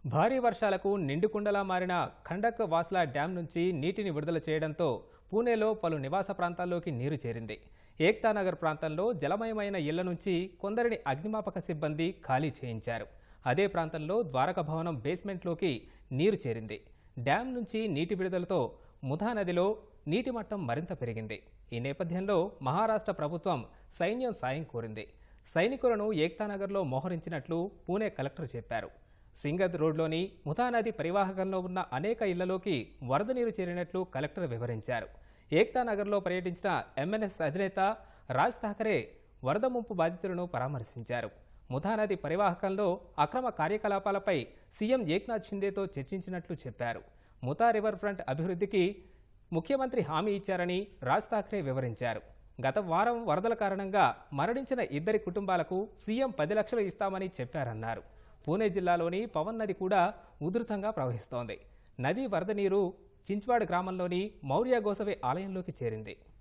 భారీ వర్షాలకు నిండుకుండలా మారిన ఖండక్ వాస్లా డ్యాం నుంచి నీటిని విడుదల చేయడంతో పూణేలో పలు నివాస ప్రాంతాల్లోకి నీరు చేరింది. ఏక్తానగర్ ప్రాంతంలో జలమయమైన ఇళ్ల నుంచి కొందరిని అగ్నిమాపక సిబ్బంది ఖాళీ చేయించారు. అదే ప్రాంతంలో ద్వారక భవనం బేస్మెంట్లోకి నీరు చేరింది. డ్యాం నుంచి నీటి విడుదలతో ముధా నదిలో నీటి మట్టం మరింత పెరిగింది. ఈ నేపథ్యంలో మహారాష్ట్ర ప్రభుత్వం సైన్యం సాయం కోరింది. సైనికులను ఏక్తానగర్లో మోహరించినట్లు పూణే కలెక్టర్ చెప్పారు. సింగద్ రోడ్లోని ముధా నది పరివాహకంలో ఉన్న అనేక ఇళ్లలోకి వరద నీరు చేరినట్లు కలెక్టర్ వివరించారు. ఏక్తానగర్లో పర్యటించిన ఎంఎన్ఎస్ అధినేత రాజ్ ఠాకరే వరద ముంపు బాధితులను పరామర్శించారు. ముధా నది పరివాహకంలో అక్రమ కార్యకలాపాలపై సీఎం ఏక్నాథ్ షిందేతో చర్చించినట్లు చెప్పారు. ముధా రివర్ ఫ్రంట్ అభివృద్ధికి ముఖ్యమంత్రి హామీ ఇచ్చారని రాజ్ ఠాకరే వివరించారు. గత వారం వరదల కారణంగా మరణించిన ఇద్దరి కుటుంబాలకు సీఎం 10 లక్షలు ఇస్తామని చెప్పారన్నారు. పూణే జిల్లాలోని పవన్ నది కూడా ఉధృతంగా ప్రవహిస్తోంది. నది వరద నీరు చించ్వాడ్ గ్రామంలోని మౌర్య గోసవే ఆలయంలోకి చేరింది.